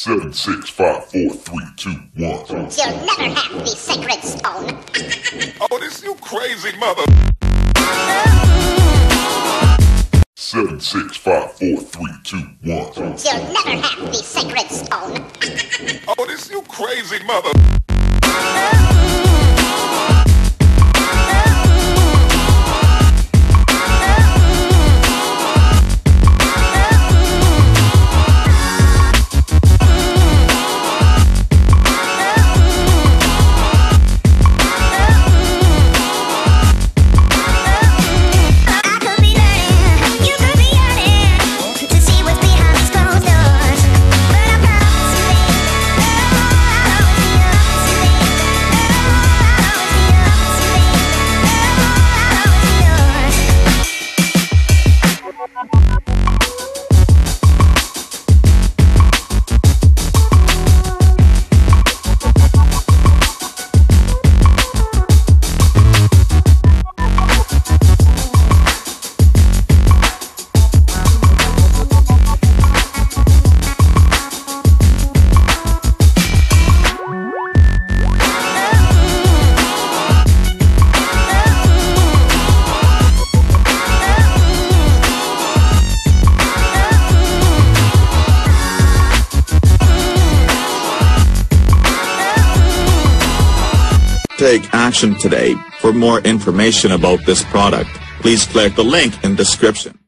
7, 6, 5, 4, 3, 2, 1. You'll never have the sacred stone. Oh, this you crazy mother. 7, 6, 5, 4, 3, 2, 1. You'll never have the sacred stone. Oh, this you crazy mother. Take action today. For more information about this product, please click the link in description.